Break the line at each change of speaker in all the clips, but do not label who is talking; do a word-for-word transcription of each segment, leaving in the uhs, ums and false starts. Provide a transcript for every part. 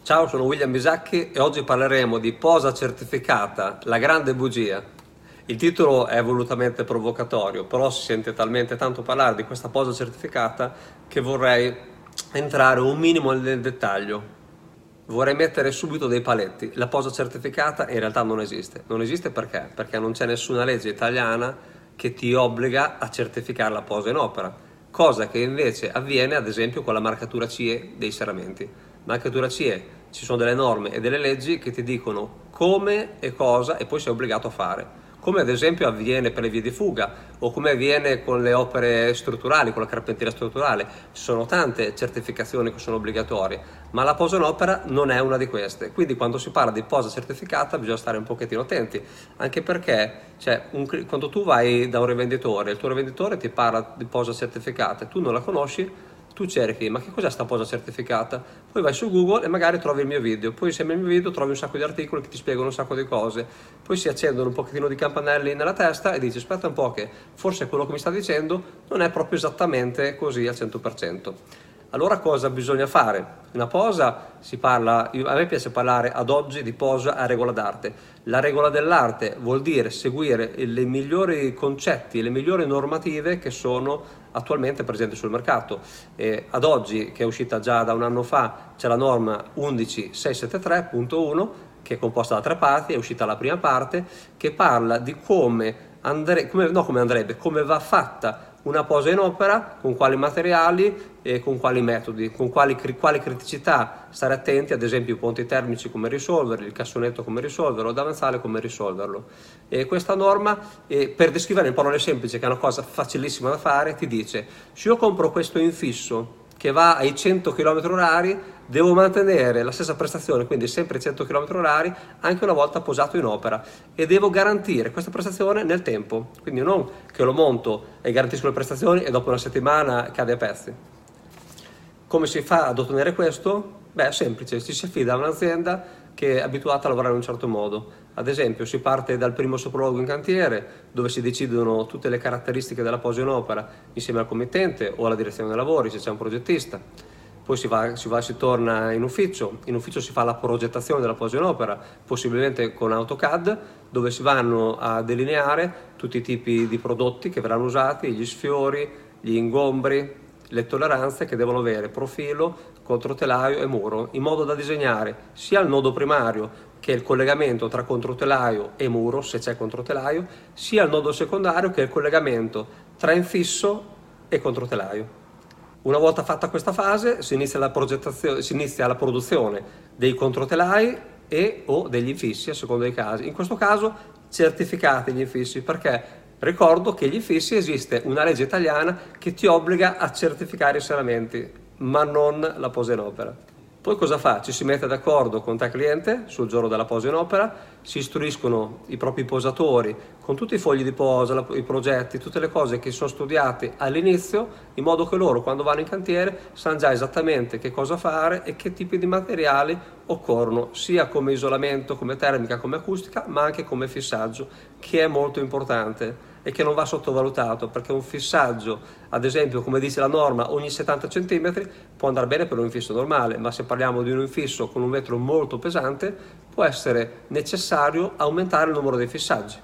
Ciao, sono William Bisacchi e oggi parleremo di posa certificata, la grande bugia. Il titolo è volutamente provocatorio, però si sente talmente tanto parlare di questa posa certificata che vorrei entrare un minimo nel dettaglio. Vorrei mettere subito dei paletti. La posa certificata in realtà non esiste. Non esiste perché? Perché non c'è nessuna legge italiana che ti obbliga a certificare la posa in opera, cosa che invece avviene ad esempio con la marcatura C E dei serramenti. Marcatura C E, ci sono delle norme e delle leggi che ti dicono come e cosa e poi sei obbligato a fare, come ad esempio avviene per le vie di fuga o come avviene con le opere strutturali, con la carpenteria strutturale. Ci sono tante certificazioni che sono obbligatorie, ma la posa in opera non è una di queste. Quindi quando si parla di posa certificata bisogna stare un pochettino attenti, anche perché cioè, un, quando tu vai da un rivenditore, il tuo rivenditore ti parla di posa certificata e tu non la conosci, tu cerchi, ma che cos'è sta posa certificata? Poi vai su Google e magari trovi il mio video, poi insieme al mio video trovi un sacco di articoli che ti spiegano un sacco di cose, poi si accendono un pochettino di campanelli nella testa e dici aspetta un po' che forse quello che mi sta dicendo non è proprio esattamente così al cento per cento. Allora cosa bisogna fare? Una posa si parla, a me piace parlare ad oggi di posa a regola d'arte. La regola dell'arte vuol dire seguire i migliori concetti, le migliori normative che sono attualmente presenti sul mercato. E ad oggi, che è uscita già da un anno fa, c'è la norma undici sei sette tre punto uno che è composta da tre parti, è uscita la prima parte che parla di come, andre, come, no, come andrebbe, come va fatta una posa in opera, con quali materiali e con quali metodi, con quali, quali criticità stare attenti, ad esempio i ponti termici come risolverli, il cassonetto come risolverlo, il davanzale come risolverlo. E questa norma, eh, per descrivere in parole semplici, che è una cosa facilissima da fare, ti dice: se io compro questo infisso che va ai cento chilometri orari, devo mantenere la stessa prestazione, quindi sempre cento chilometri orari, anche una volta posato in opera, e devo garantire questa prestazione nel tempo, quindi non che lo monto e garantisco le prestazioni e dopo una settimana cade a pezzi. Come si fa ad ottenere questo? Beh, è semplice, ci si affida a un'azienda che è abituata a lavorare in un certo modo. Ad esempio si parte dal primo sopralluogo in cantiere, dove si decidono tutte le caratteristiche della posa in opera insieme al committente o alla direzione dei lavori se c'è un progettista. Poi si va, si va, si torna in ufficio, in ufficio si fa la progettazione della posa in opera, possibilmente con AutoCAD, dove si vanno a delineare tutti i tipi di prodotti che verranno usati, gli sfiori, gli ingombri, le tolleranze che devono avere profilo, controtelaio e muro, in modo da disegnare sia il nodo primario che è il collegamento tra controtelaio e muro, se c'è controtelaio, sia il nodo secondario che è il collegamento tra infisso e controtelaio. Una volta fatta questa fase si inizia la progettazione, si inizia la produzione dei controtelai e o degli infissi a seconda dei casi. In questo caso certificati gli infissi, perché ricordo che gli infissi esiste una legge italiana che ti obbliga a certificare i serramenti, ma non la posa in opera. Poi cosa fa? Ci si mette d'accordo con te cliente sul giorno della posa in opera, si istruiscono i propri posatori con tutti i fogli di posa, i progetti, tutte le cose che sono studiate all'inizio, in modo che loro quando vanno in cantiere sanno già esattamente che cosa fare e che tipi di materiali occorrono, sia come isolamento, come termica, come acustica, ma anche come fissaggio, che è molto importante e che non va sottovalutato, perché un fissaggio, ad esempio, come dice la norma, ogni settanta centimetri può andare bene per un infisso normale, ma se parliamo di un infisso con un vetro molto pesante può essere necessario aumentare il numero dei fissaggi.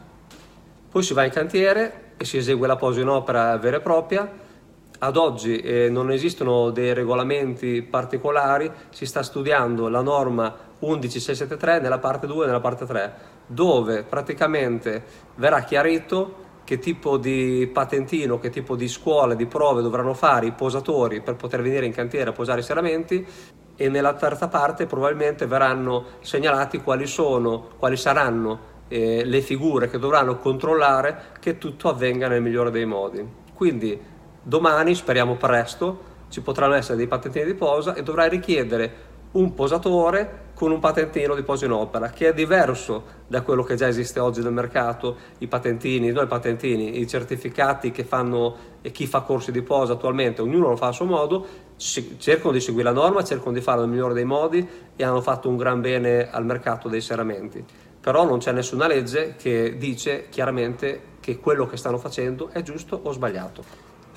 Poi si va in cantiere e si esegue la posa in opera vera e propria. Ad oggi eh, non esistono dei regolamenti particolari, si sta studiando la norma undici sei sette tre nella parte due e nella parte tre, dove praticamente verrà chiarito che tipo di patentino, che tipo di scuole, di prove dovranno fare i posatori per poter venire in cantiere a posare i serramenti, e nella terza parte probabilmente verranno segnalati quali sono, quali saranno eh, le figure che dovranno controllare che tutto avvenga nel migliore dei modi. Quindi domani, speriamo presto, ci potranno essere dei patentini di posa e dovrai richiedere un posatore con un patentino di posa in opera, che è diverso da quello che già esiste oggi nel mercato, i patentini, non i patentini, i certificati che fanno e chi fa corsi di posa attualmente, ognuno lo fa a suo modo, cercano di seguire la norma, cercano di farlo nel migliore dei modi e hanno fatto un gran bene al mercato dei serramenti. Però non c'è nessuna legge che dice chiaramente che quello che stanno facendo è giusto o sbagliato.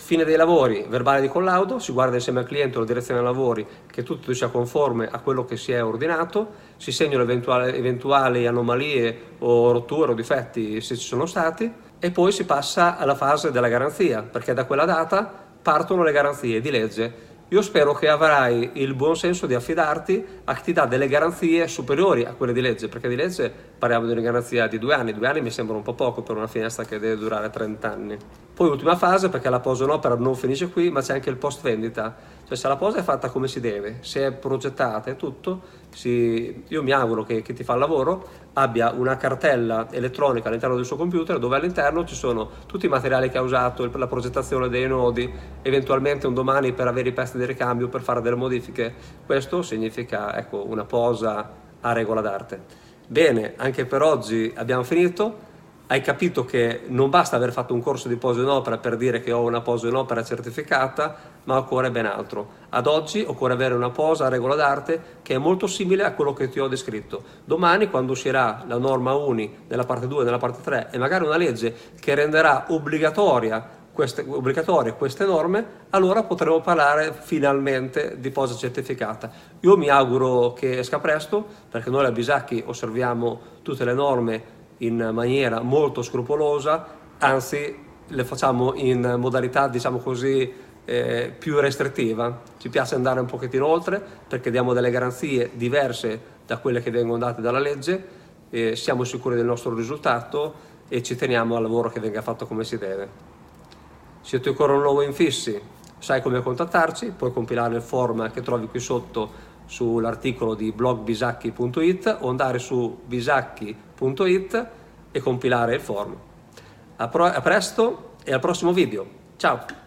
Fine dei lavori, verbale di collaudo, si guarda insieme al cliente o alla direzione dei lavori che tutto sia conforme a quello che si è ordinato, si segnano eventuali, eventuali anomalie o rotture o difetti se ci sono stati, e poi si passa alla fase della garanzia, perché da quella data partono le garanzie di legge. Io spero che avrai il buon senso di affidarti a chi ti dà delle garanzie superiori a quelle di legge, perché di legge parliamo di una garanzia di due anni, due anni mi sembra un po' poco per una finestra che deve durare trenta anni. Poi ultima fase, perché la posa in opera non finisce qui, ma c'è anche il post vendita, cioè se la posa è fatta come si deve, se è progettata e tutto, si... io mi auguro che chi ti fa il lavoro abbia una cartella elettronica all'interno del suo computer dove all'interno ci sono tutti i materiali che ha usato, la progettazione dei nodi, eventualmente un domani per avere i pezzi di ricambio, per fare delle modifiche. Questo significa, ecco, una posa a regola d'arte. Bene, anche per oggi abbiamo finito. Hai capito che non basta aver fatto un corso di posa in opera per dire che ho una posa in opera certificata, ma occorre ben altro. Ad oggi occorre avere una posa a regola d'arte che è molto simile a quello che ti ho descritto. Domani, quando uscirà la norma U N I nella parte due e nella parte tre e magari una legge che renderà obbligatoria queste, obbligatorie queste norme, allora potremo parlare finalmente di posa certificata. Io mi auguro che esca presto, perché noi a Bisacchi osserviamo tutte le norme in maniera molto scrupolosa, anzi le facciamo in modalità, diciamo così, eh, più restrittiva. Ci piace andare un pochettino oltre perché diamo delle garanzie diverse da quelle che vengono date dalla legge, e siamo sicuri del nostro risultato e ci teniamo al lavoro che venga fatto come si deve. Se ti occorre un nuovo infissi, sai come contattarci, puoi compilare il form che trovi qui sotto sull'articolo di blog bisacchi punto it o andare su bisacchi punto it e compilare il form. A, a presto e al prossimo video. Ciao!